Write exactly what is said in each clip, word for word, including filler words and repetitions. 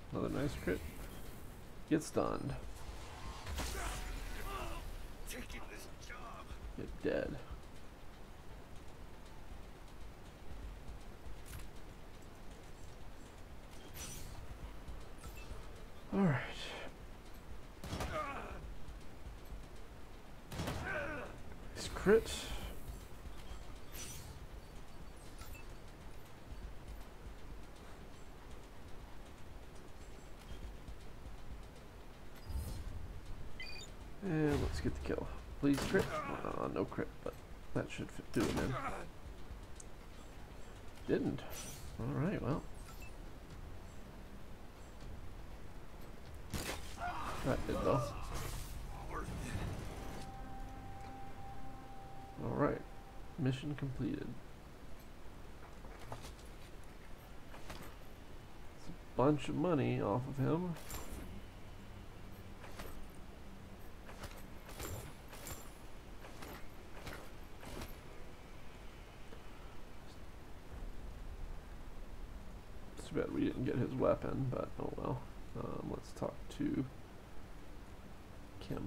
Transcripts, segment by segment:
Another nice crit. Get stunned. Taking this job. Get dead. Alright. Nice crit. And let's get the kill. Please crit. Uh, no crit, but that should fit, do it in. Didn't. Alright, well. That did though. Alright. Mission completed. It's a bunch of money off of him. Too bad we didn't get his weapon, but oh well. Um, let's talk to Kim.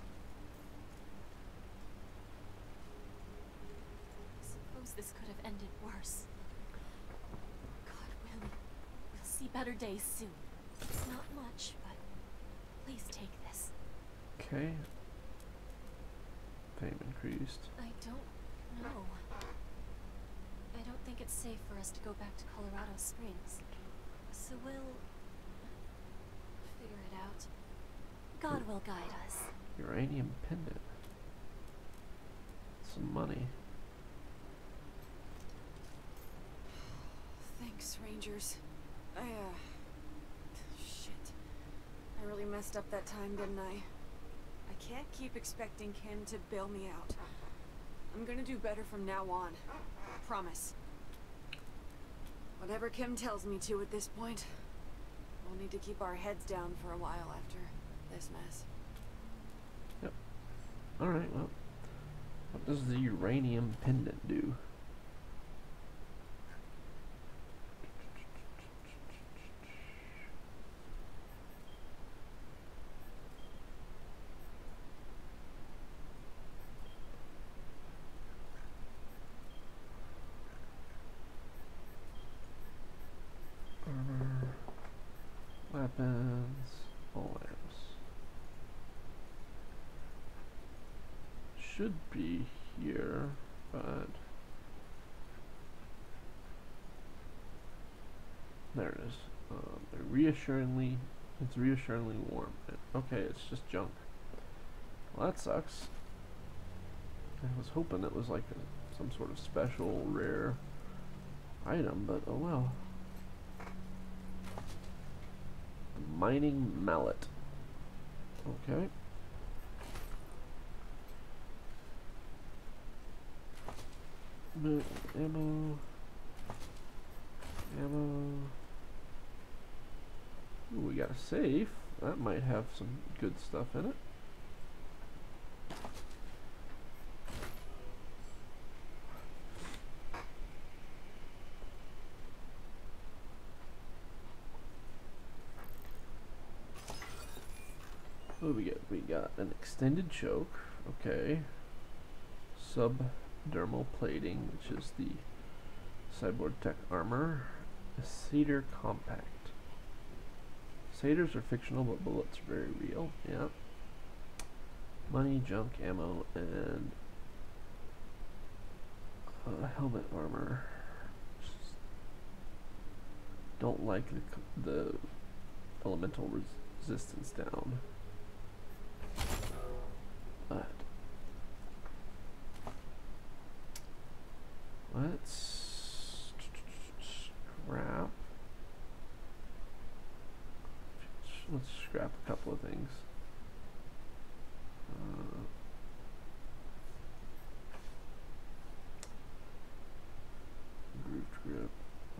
I suppose this could have ended worse. God willing, we'll see better days soon. It's not much, but please take this. Okay. Fame increased. I don't know. I don't think it's safe for us to go back to Colorado Springs. So we'll figure it out. God will guide us. Uranium pendant. Some money. Thanks, Rangers. I, uh... Shit. I really messed up that time, didn't I? I can't keep expecting Kim to bail me out. I'm gonna do better from now on. Promise. Whatever Kim tells me to at this point, we'll need to keep our heads down for a while after this mess. Yep. Alright, well. What does the uranium pendant do? Armor, weapons, polearms. Should be here, but there it is. Um, reassuringly, it's reassuringly warm. Okay, it's just junk. Well, that sucks. I was hoping it was like a, some sort of special rare item, but oh well. Mining mallet. Okay. No, ammo. Ammo. Ooh, we got a safe. That might have some good stuff in it. What do we get? We got an extended choke, okay. Subdermal plating, which is the Cyborg Tech armor. A Satyr compact. Satyrs are fictional, but bullets are very real. Yeah. Money, junk, ammo, and uh, helmet armor. Just don't like the, the elemental res resistance down. But let's scrap. Let's scrap a couple of things. Uh, grooved grip.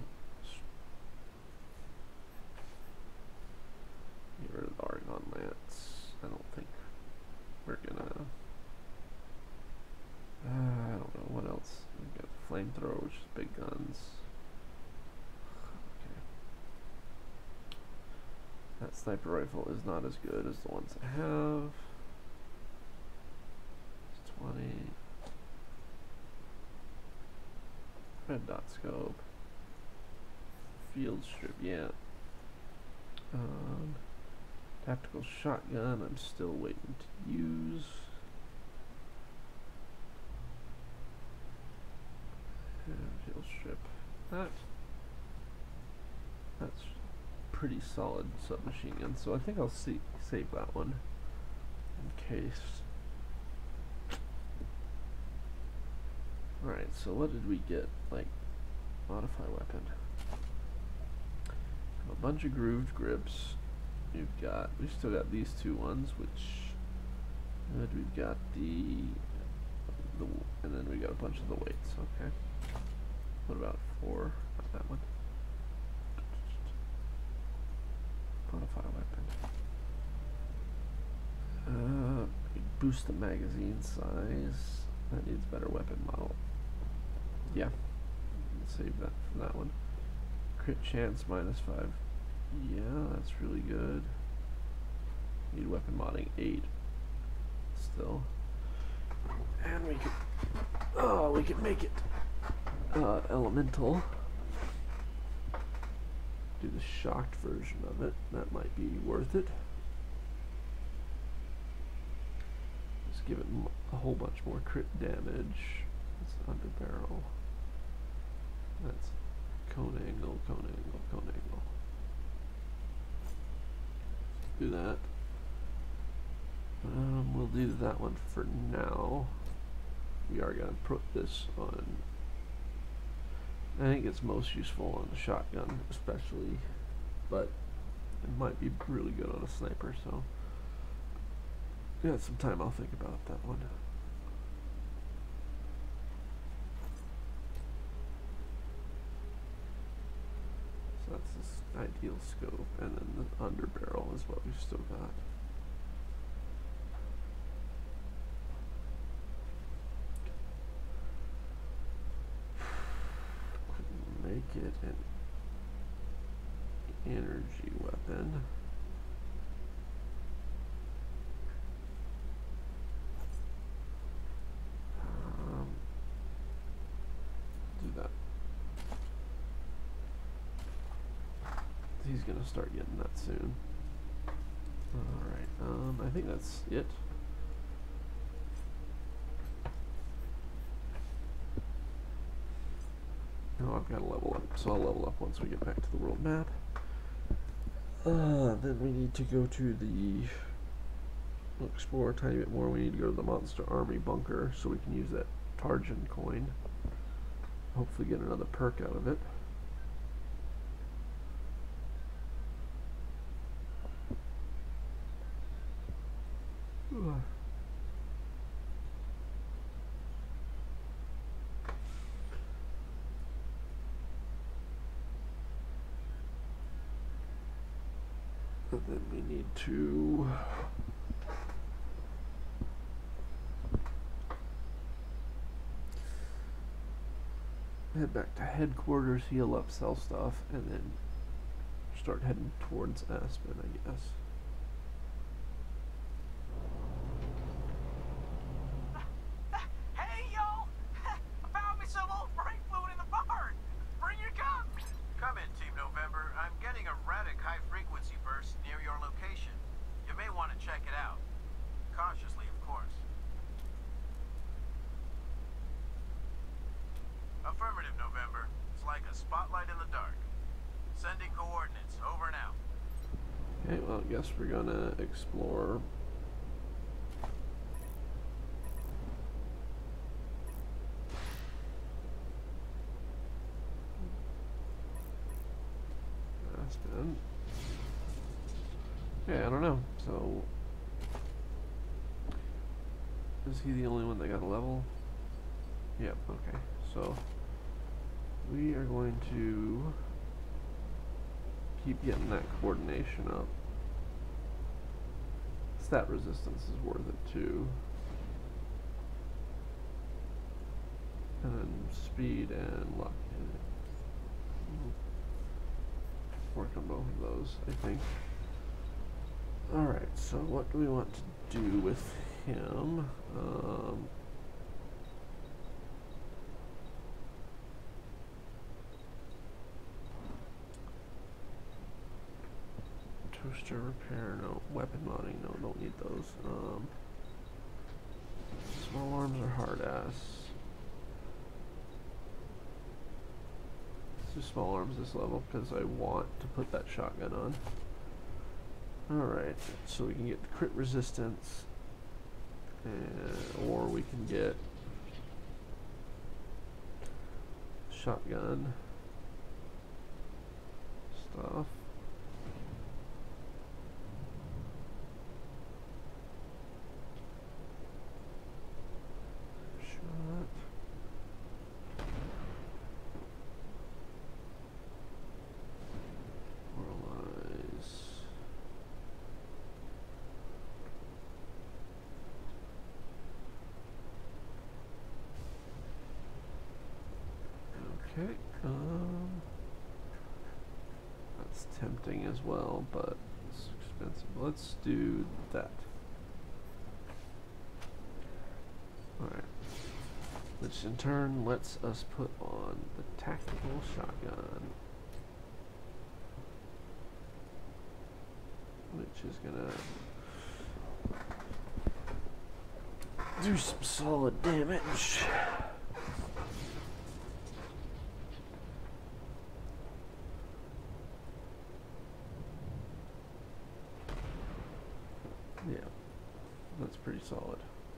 Get rid of the Argon lance. I don't think we're gonna. Uh, I don't know what else. We've got the flamethrower, which is big guns. That sniper rifle is not as good as the ones I have. It's twenty. Red dot scope. Field strip, yeah. Um, tactical shotgun, I'm still waiting to use. And field strip. That. That's pretty solid submachine gun, so I think I'll see, save that one in case. Alright, so what did we get? Like, modify weapon. A bunch of grooved grips. We've got, we still got these two ones, which good. We've got the, the, and then we got a bunch of the weights. Okay. What about four? Not that one. Modify weapon. Uh, boost the magazine size. That needs better weapon model. Yeah. Save that for that one. Crit chance minus five. Yeah, that's really good. Need weapon modding eight. Still. And we could, oh, we could make it uh, elemental. Do the shocked version of it. That might be worth it. Just give it m a whole bunch more crit damage. It's under barrel. That's cone angle, cone angle, cone angle. Do that. Um, we'll do that one for now. We are gonna put this on. I think it's most useful on the shotgun, especially, but it might be really good on a sniper. So, yeah, some time I'll think about that one. So that's this ideal scope, and then the under barrel is what we've still got. Make it an energy weapon. Um, do that. He's gonna start getting that soon. Alright, um, I think that's it. Oh, I've got to level up, so I'll level up once we get back to the world map. Uh, then we need to go to the, we'll explore a tiny bit more. We need to go to the Monster Army bunker so we can use that Tarjan coin. Hopefully get another perk out of it. Ugh. And then we need to head back to headquarters, heal up, sell stuff, and then start heading towards Aspen, I guess. Hey, y'all! I found me some old brake fluid in the barn! Bring your guns! Come in, Team November. I'm getting a erratic high-frequency burst near your location. You may want to check it out. Cautiously, of course. Affirmative, November. It's like a spotlight in the dark. Sending coordinates. Over and out. Okay, well, I guess we're gonna explore. Aspen. Yeah, I don't know. So, is he the only one that got a level? Yep, okay. So, we are going to keep getting that coordination up. Stat resistance is worth it too. And then speed and luck. Work on both of those, I think. Alright, so what do we want to do with him? Um, toaster repair, no. Weapon modding, no, don't need those. Um, small arms are hard ass. Let's do small arms this level because I want to put that shotgun on. Alright, so we can get the crit resistance, and, or we can get shotgun stuff. Shot. Moralize. Okay, um, that's tempting as well, but it's expensive. Let's do that. Alright, which in turn lets us put on the tactical shotgun, which is gonna do some solid damage. Yeah, that's pretty solid.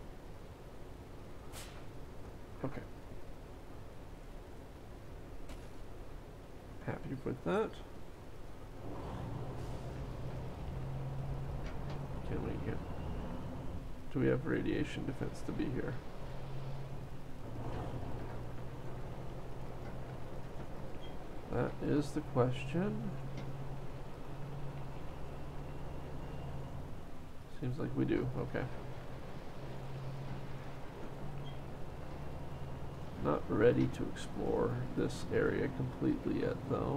Okay. Happy with that. Can we get... Do we have radiation defense to be here? That is the question. Seems like we do. Okay. Not ready to explore this area completely yet, though.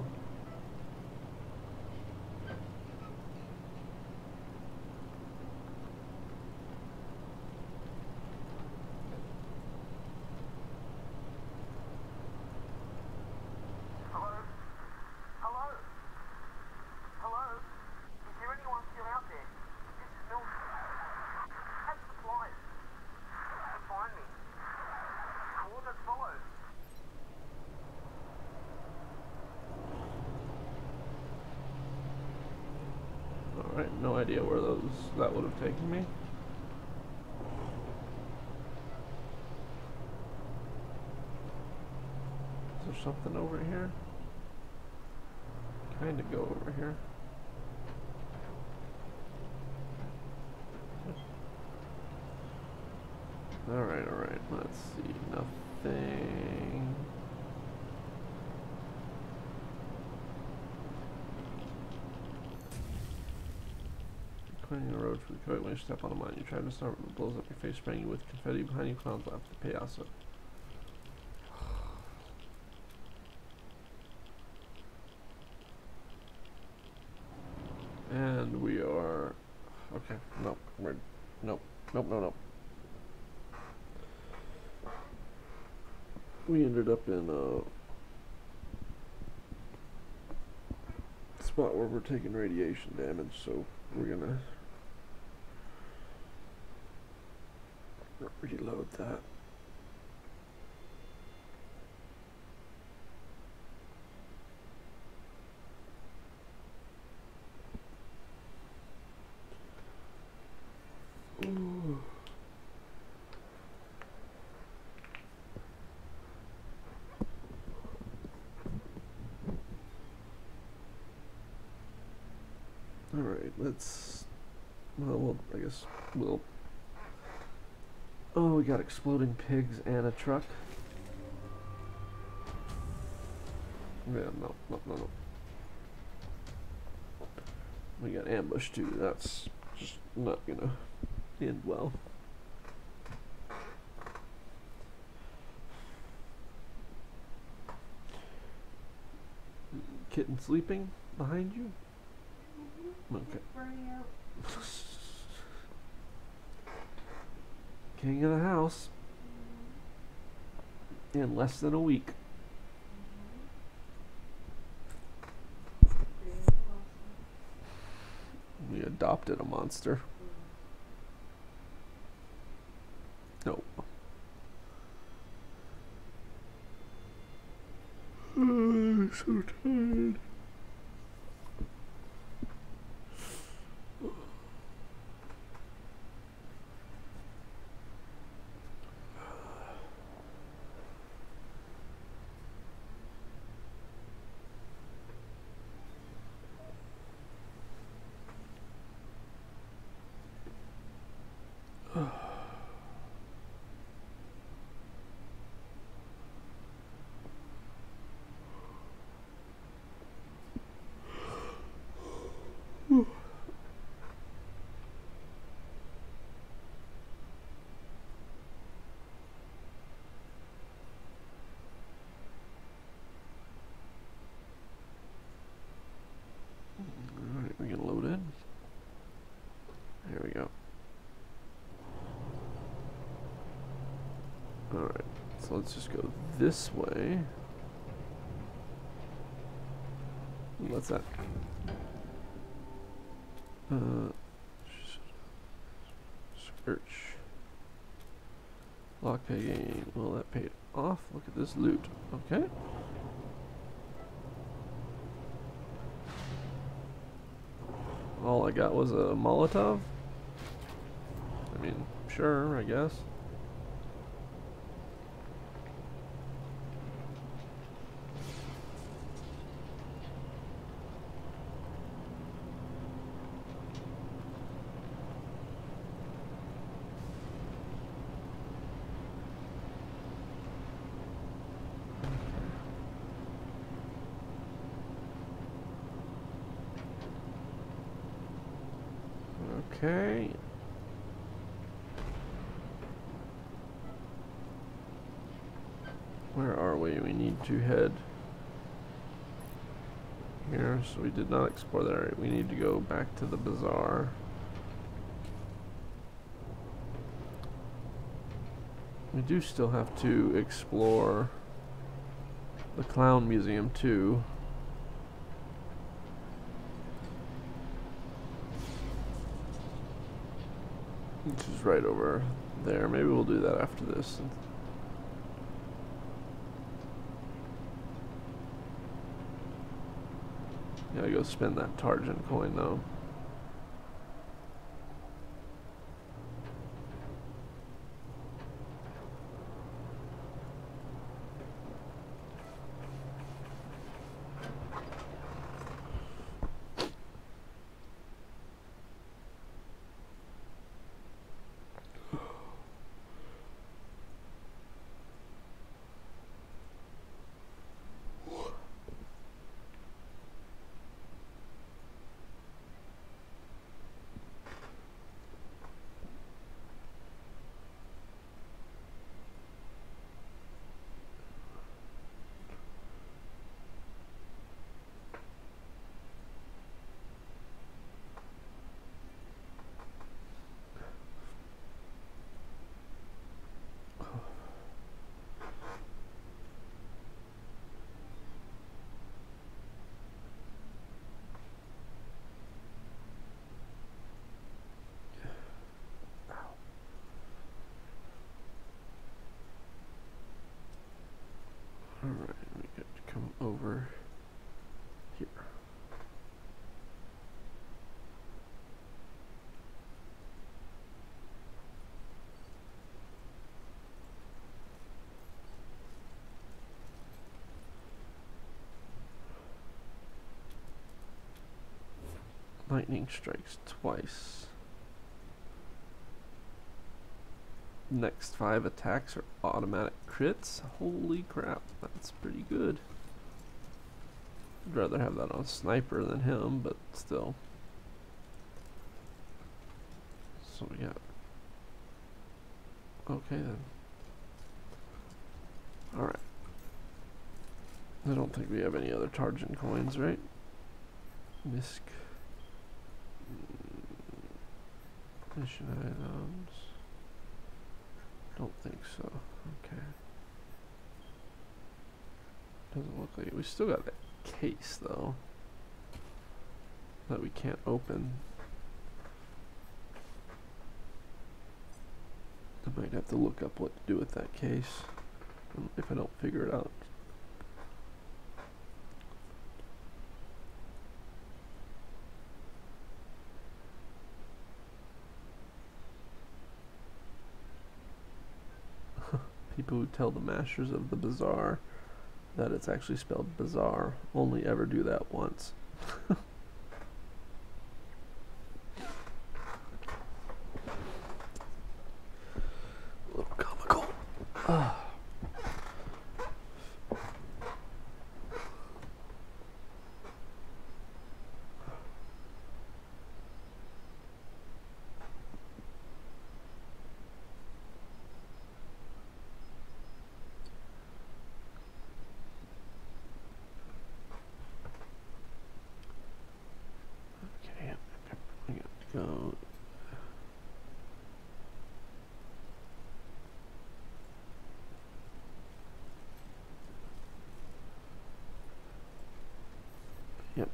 Hello? Hello? Hello? Is there anyone still out there? This is Milton. Have supplies. To find me. Coordinates followed. Alright, no idea where those that would have taken me. Is there something over here? Kinda go over here. Alright, alright, let's see. Nothing. Clearing the road for the coyote when you step on a mine. You try to start with it blows up your face, spraying you with confetti behind you, clowns laugh at the payaso. And we are okay, nope, we're nope, nope, no, nope. We ended up in a spot where we're taking radiation damage, so we're gonna reload that. Ooh. All right, let's. Well, we'll, I guess we'll. Oh, we got exploding pigs and a truck. Yeah, no, no, no, no. We got ambush too. That's just not gonna end well. Kitten sleeping behind you? Okay. King of the house. In less than a week. We adopted a monster. Nope. Oh, I'm so tired. Alright, we can load in. There we go. Alright, so let's just go this way. What's that? Uh, search. Lock paying. Well, that paid off. Look at this loot. Okay. All I got was a Molotov. I mean, sure, I guess. Okay. Where are we? We need to head here, so we did not explore that area. We need to go back to the bazaar. We do still have to explore the Clown Museum too. Which is right over there. Maybe we'll do that after this. Gotta go spend that Targent coin though. Alright, we get to come over here. Lightning strikes twice. Next five attacks are automatic crits. Holy crap, that's pretty good. I'd rather have that on Sniper than him, but still. So we got... Okay then. Alright. I don't think we have any other Targent coins, right? Misk. Mission items. Don't think so. Okay. Doesn't look like it. We still got that case though that we can't open. I might have to look up what to do with that case if I don't figure it out. People who tell the masters of the bazaar that it's actually spelled bizarre only ever do that once. A little comical. Ah. Go. Yep.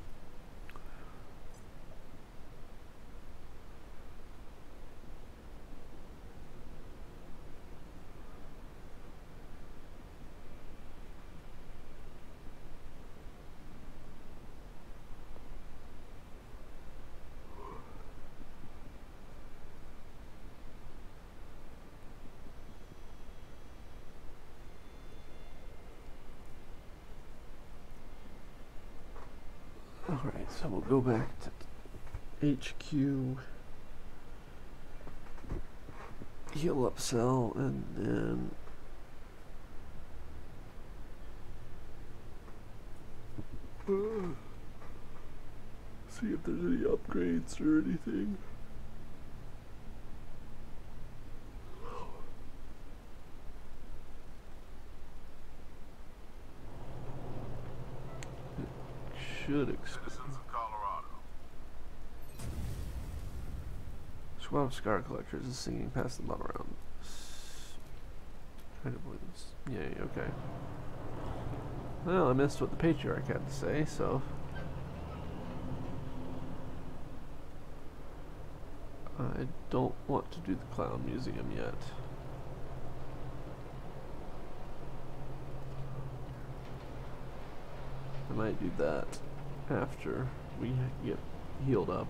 Alright, so we'll go back to H Q, heal up cell, and then uh, see if there's any upgrades or anything. Should expect. Citizens of Colorado. Squad of Scar Collectors is singing past the bottom round. Try to believe this. Yay, okay. Well, I missed what the Patriarch had to say, so. I don't want to do the Clown Museum yet. I might do that after we get healed up.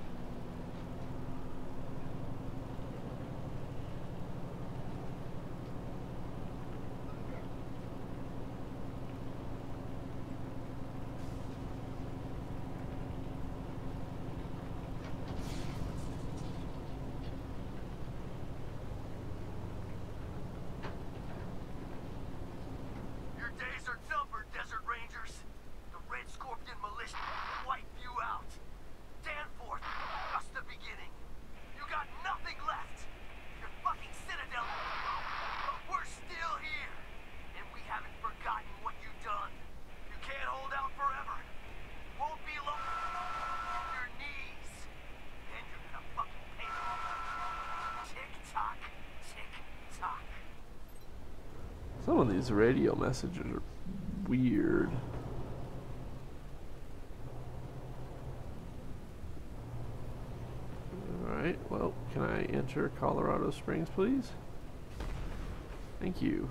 Your days are numbered, Desert Rangers. The Red Scorpion militia wipe you out. Danforth, just the beginning. You got nothing left. Your fucking citadel. But we're still here. And we haven't forgotten what you've done. You can't hold out forever. Won't be long. On your knees. Then you're gonna fucking pay me. Tick tock, tick tock. Some of these radio messages are weird. Alright, well, can I enter Colorado Springs, please? Thank you.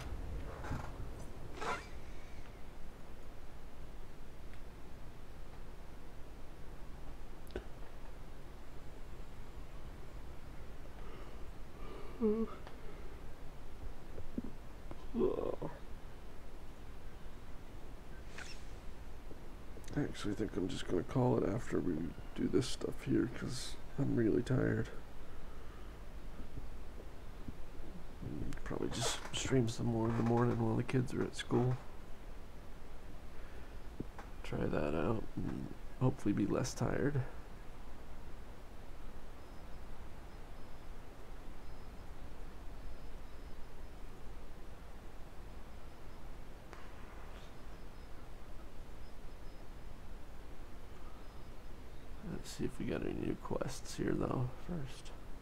Oh. I actually think I'm just gonna call it after we do this stuff here because I'm really tired. Probably just stream some more in the morning while the kids are at school. Try that out and hopefully be less tired. Let's see if we got any new quests here though first.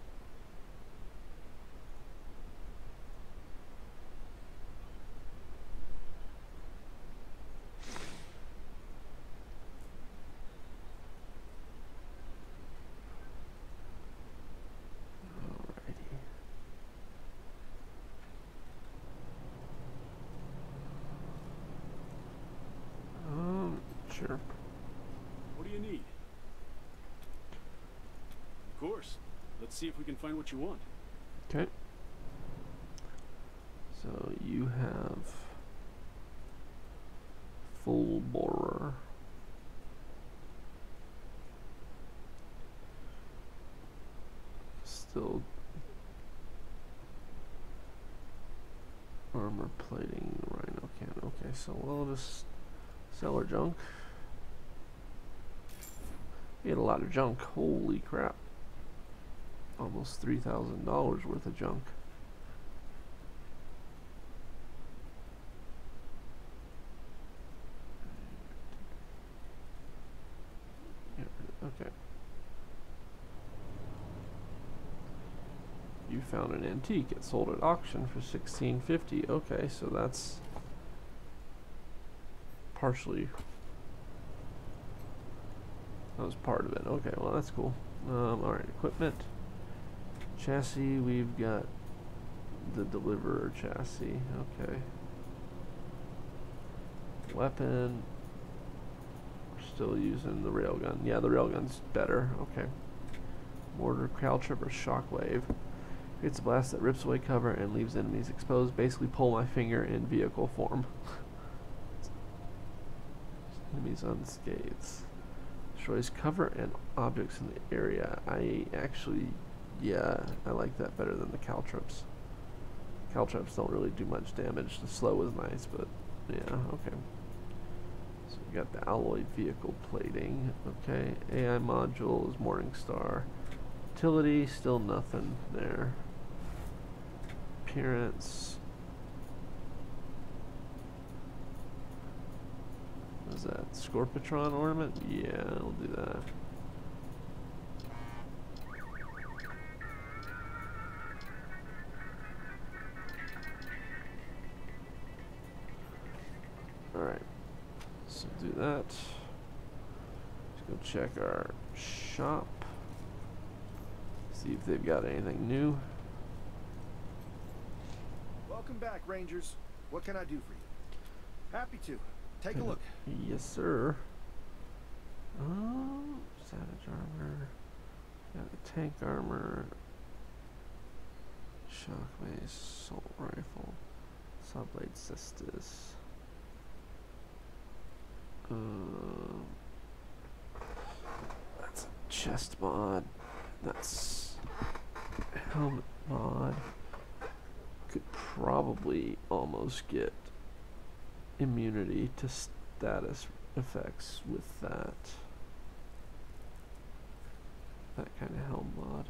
Sure. What do you need? Of course. Let's see if we can find what you want. Okay. So you have full borer. Still armor plating, rhino can. Okay, so we'll just sell our junk. We had a lot of junk. Holy crap. Almost three thousand dollars worth of junk. Yeah, okay. You found an antique. It sold at auction for sixteen fifty. Okay, so that's partially. That was part of it. Okay, well that's cool. Um, all right, equipment. Chassis, we've got the deliverer chassis, okay. Weapon, we're still using the railgun. Yeah, the railgun's better, okay. Mortar, Caltrip, or Shockwave. Creates a blast that rips away cover and leaves enemies exposed. Basically pull my finger in vehicle form. Enemies unscathed. Destroys cover and objects in the area. I actually... Yeah, I like that better than the Caltrips. Caltrips don't really do much damage. The slow is nice, but yeah, okay. So we got the alloy vehicle plating. Okay, A I module is Morningstar. Utility, still nothing there. Appearance. What is that? Scorpitron ornament? Yeah, I'll do that. Alright, so do that. Let's go check our shop. See if they've got anything new. Welcome back, Rangers. What can I do for you? Happy to. Take a look. Yes, sir. Oh, Savage armor. Got the tank armor. Shockwave, assault rifle. Subblade cestus. Um, that's a chest mod. That's a helmet mod. Could probably almost get immunity to status effects with that. That kind of helm mod.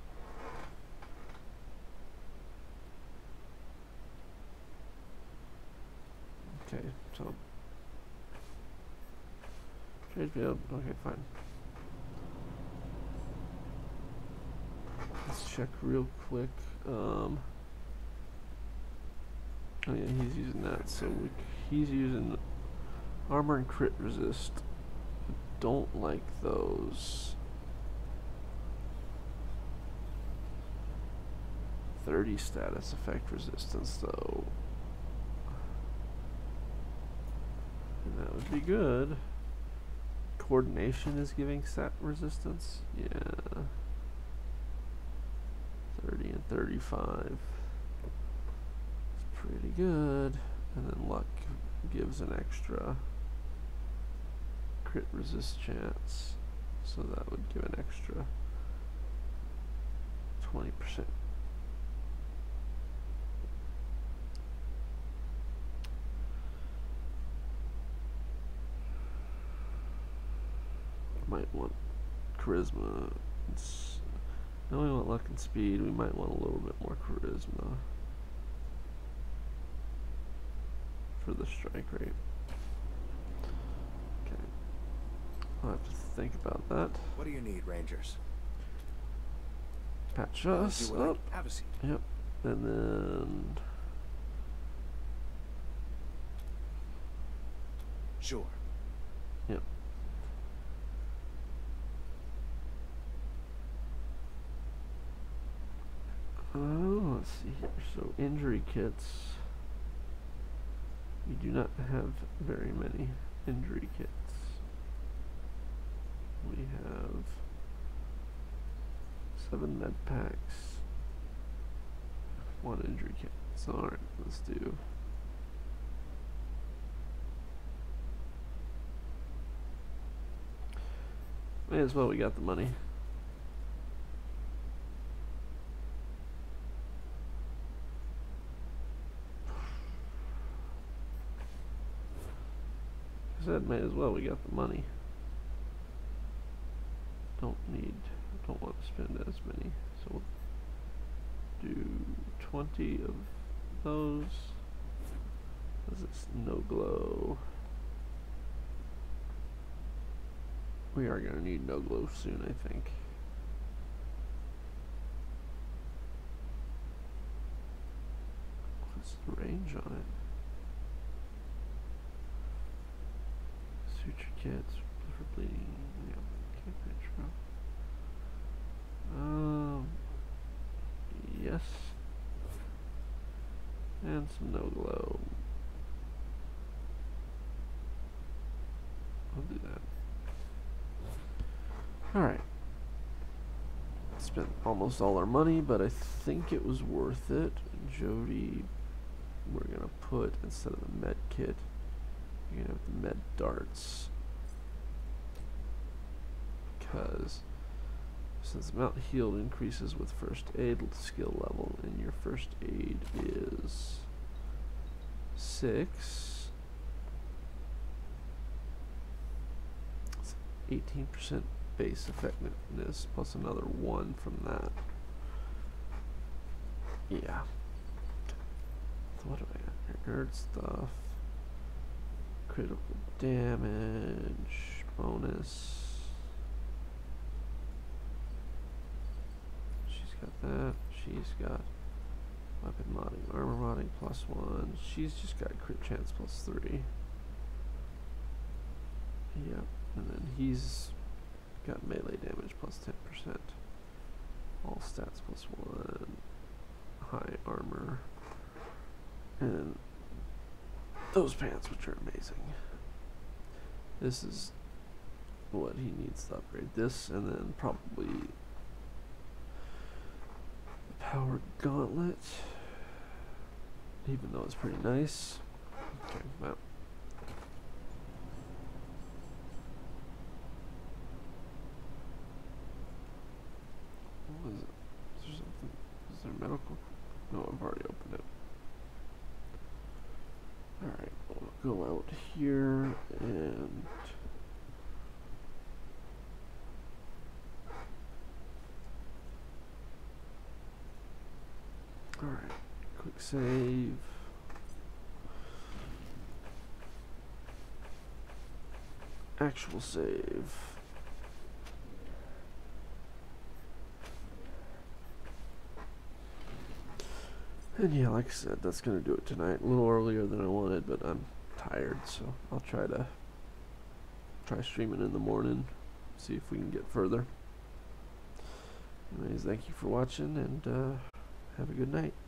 Okay, so trade field. Okay, fine. Let's check real quick. Um, oh yeah, he's using that. So we, he's using armor and crit resist. Don't like those. thirty status effect resistance though. And that would be good. Coordination is giving stat resistance. Yeah. thirty and thirty-five. It's pretty good. And then luck gives an extra crit resist chance. So that would give an extra twenty percent. Might want charisma. It's, now we want luck and speed. We might want a little bit more charisma for the strike rate. Okay, I'll have to think about that. What do you need, Rangers? Patch us Do what I- up. Have a seat. Yep, and then Sure. yep. Oh, let's see here. So injury kits. We do not have very many injury kits. We have seven med packs, one injury kit. So alright, let's do may as well, we got the money. I said may as well, we got the money. Don't need, don't want to spend as many, so we'll do twenty of those. This is no glow. We are gonna need no glow soon, I think. What's the range on it? Suture kits for bleeding. Yeah, okay, pretty true. Um, yes, and some no glow. I'll do that. Alright. Spent almost all our money, but I think it was worth it. Jody, we're gonna put, instead of the med kit, you're gonna have the med darts. Because since amount healed increases with first aid skill level, and your first aid is six, it's eighteen percent base effectiveness plus another one from that. Yeah. So what do I got here? Nerd stuff. Critical damage. Bonus. She's got that. She's got weapon modding, armor modding plus one. She's just got crit chance plus three. Yep. And then he's got melee damage plus ten percent. All stats plus one. High armor. And those pants, which are amazing. This is what he needs to upgrade. This, and then probably the powered gauntlet. Even though it's pretty nice. Okay, well. What is it? Is there something? Is there medical? No, I've already opened it. Alright, we'll go out here and alright, quick save. Actual save. And yeah, like I said, that's gonna do it tonight. A little earlier than I wanted, but I'm tired, so I'll try to try streaming in the morning, see if we can get further. Anyways, thank you for watching, and uh, have a good night.